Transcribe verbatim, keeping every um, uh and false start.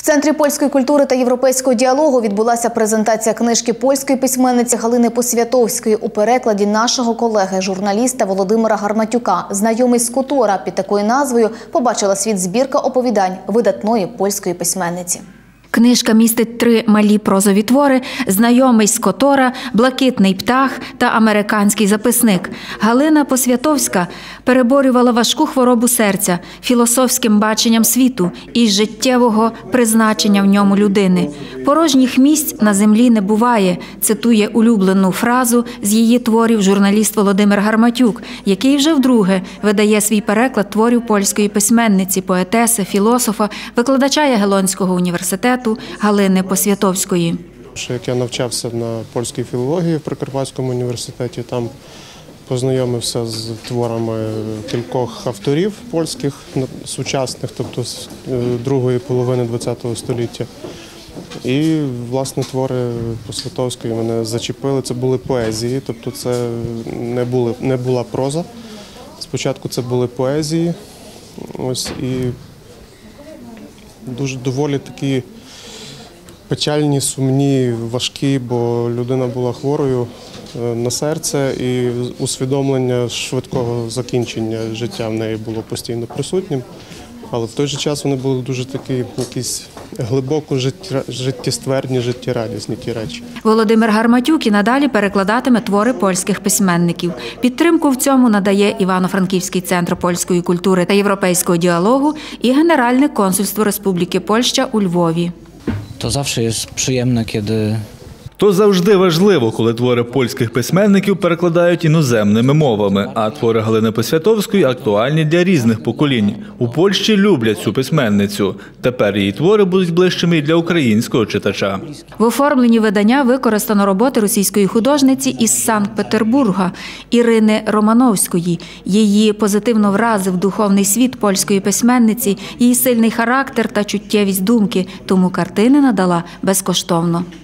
В Центрі польської культури та європейського діалогу відбулася презентація книжки польської письменниці Галини Посвятовської у перекладі нашого колеги, журналіста Володимира Гарматюка. «Знайомий з Котора» під такою назвою побачила світ збірка оповідань видатної польської письменниці. Книжка містить три малі прозові твори «Знайомий з Котора», «Блакитний птах» та «Американський записник». Галина Посвятовська переборювала важку хворобу серця, філософським баченням світу і життєвого призначення в ньому людини. «Порожніх місць на землі не буває», цитує улюблену фразу з її творів журналіст Володимир Гарматюк, який вже вдруге видає свій переклад творів польської письменниці, поетеси, філософа, викладача Ягелонського університету Галини Посвятовської. Як я навчався на польській філології в Прикарпатському університеті, там познайомився з творами кількох авторів польських сучасних, тобто з другої половини ХХ століття. І, власне, твори Посвятовської мене зачепили. Це були поезії, тобто це не, були, не була проза. Спочатку це були поезії, ось, і дуже доволі такі печальні, сумні, важкі, бо людина була хворою на серце і усвідомлення швидкого закінчення життя в неї було постійно присутнім. Але в той же час вони були дуже такі якісь глибоко життєствердні, життєрадісні ті речі. Володимир Гарматюк і надалі перекладатиме твори польських письменників. Підтримку в цьому надає Івано-Франківський центр польської культури та європейського діалогу і Генеральне консульство Республіки Польща у Львові. То завжди є приємно, коли... То завжди важливо, коли твори польських письменників перекладають іноземними мовами, а твори Галини Посвятовської актуальні для різних поколінь. У Польщі люблять цю письменницю. Тепер її твори будуть ближчими і для українського читача. В оформленні видання використано роботи російської художниці із Санкт-Петербурга Ірини Романовської. Її позитивно вразив духовний світ польської письменниці, її сильний характер та чуттєвість думки, тому картини надала безкоштовно.